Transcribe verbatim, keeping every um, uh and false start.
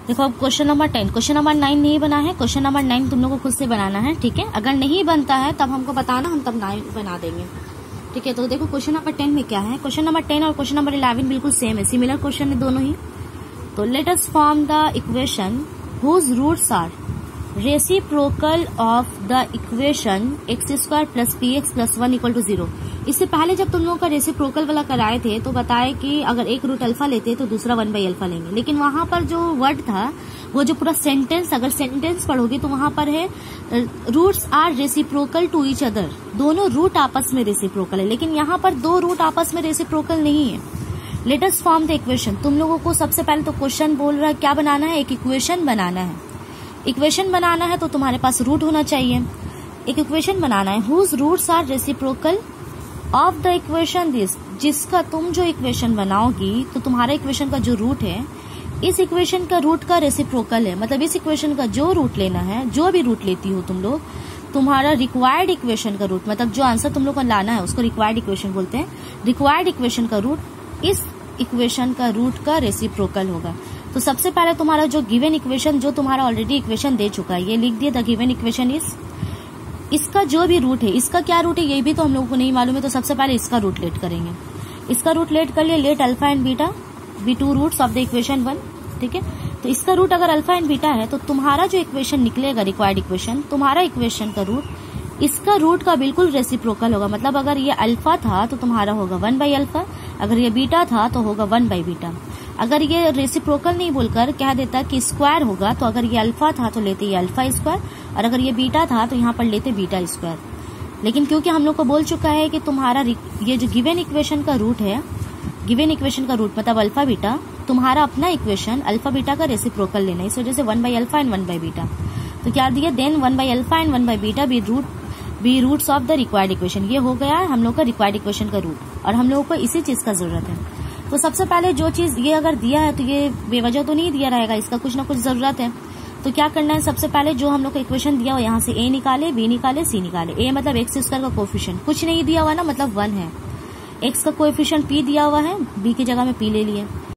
देखो अब question number ten, question number nine नहीं बना है, क्वेश्चन नंबर नाइन तुम लोगों को खुद से बनाना है, ठीक है। अगर नहीं बनता है तब हमको बताना, हम तब नाइन बना देंगे, ठीक है। तो देखो क्वेश्चन नंबर टेन में क्या है, क्वेश्चन नंबर टेन और क्वेश्चन नंबर इलेवन बिल्कुल सेम है, सिमिलर क्वेश्चन है दोनों ही। तो let us form the equation whose roots are reciprocal of the equation x square plus p x plus one equal to zero. इससे पहले जब तुम लोगों का रेसिप्रोकल वाला कराए थे तो बताए कि अगर एक रूट अल्फा लेते तो दूसरा वन बाई अल्फा लेंगे, लेकिन वहां पर जो वर्ड था वो जो पूरा सेंटेंस, अगर सेंटेंस पढ़ोगे तो वहां पर है roots are reciprocal to each other, दोनों रूट आपस में रेसिप्रोकल है, लेकिन यहाँ पर दो रूट आपस में रेसिप्रोकल नहीं है। Let us form the equation, तुम लोगों को सबसे पहले तो क्वेश्चन बोल रहा है क्या बनाना है, एक इक्वेशन बनाना है। इक्वेशन बनाना है तो तुम्हारे पास रूट होना चाहिए, एक इक्वेशन बनाना है whose roots are reciprocal of the equation this, जिसका तुम जो इक्वेशन बनाओगी तो तुम्हारा इक्वेशन का जो रूट है इस इक्वेशन का रूट का रेसिप्रोकल है, मतलब इस इक्वेशन का जो रूट लेना है, जो भी रूट लेती हो तुम लोग, तुम्हारा रिक्वायर्ड इक्वेशन का रूट, मतलब जो आंसर तुम लोग को लाना है उसको रिक्वायर्ड इक्वेशन बोलते हैं। रिक्वायर्ड इक्वेशन का रूट इस इक्वेशन का रूट का रेसिप्रोकल होगा। तो सबसे पहले तुम्हारा जो गिवन इक्वेशन, जो तुम्हारा ऑलरेडी इक्वेशन दे चुका है, ये लिख दिया द गिवन इक्वेशन इज, इसका जो भी रूट है, इसका क्या रूट है ये भी तो हम लोगों को नहीं मालूम है, तो सबसे पहले इसका रूट लेट करेंगे। इसका रूट लेट कर लिया, let alpha and beta be two roots of the equation one, ठीक है। तो इसका रूट अगर अल्फा एंड बीटा है तो तुम्हारा जो इक्वेशन निकलेगा रिक्वायर्ड इक्वेशन, तुम्हारा इक्वेशन का रूट इसका रूट का बिल्कुल रेसिप्रोकल होगा। मतलब अगर ये अल्फा था तो तुम्हारा होगा वन बाई अल्फा, अगर ये बीटा था तो होगा वन बाई बीटा। अगर ये रेसिप्रोकल नहीं बोलकर कह देता कि स्क्वायर होगा, तो अगर ये अल्फा था तो लेते ये अल्फा स्क्वायर, और अगर ये बीटा था तो यहाँ पर लेते बीटा स्क्वायर। लेकिन क्योंकि हम लोग को बोल चुका है कि तुम्हारा ये जो गिवन इक्वेशन का रूट है, गिवन इक्वेशन का रूट मतलब अल्फा बीटा, तुम्हारा अपना इक्वेशन अल्फा बीटा का रेसिप्रोकल लेना है, इस वजह से one by alpha and one by beta. तो क्या दिया, then one by alpha and one by beta be root be roots of the required equation. ये हो गया हम लोग का रिक्वायर्ड इक्वेशन का रूट, और हम लोगों को इसी चीज का जरूरत है। तो सबसे पहले जो चीज ये अगर दिया है तो ये बेवजह तो नहीं दिया रहेगा, इसका कुछ ना कुछ जरूरत है। तो क्या करना है, सबसे पहले जो हम लोग का इक्वेशन दिया हुआ यहाँ से ए निकाले, बी निकाले, सी निकाले। ए मतलब एक्स स्क्वायर का कोएफिशिएंट, कुछ नहीं दिया हुआ ना, मतलब वन है। एक्स का कोएफिशिएंट पी दिया हुआ है, बी की जगह में पी ले लिए।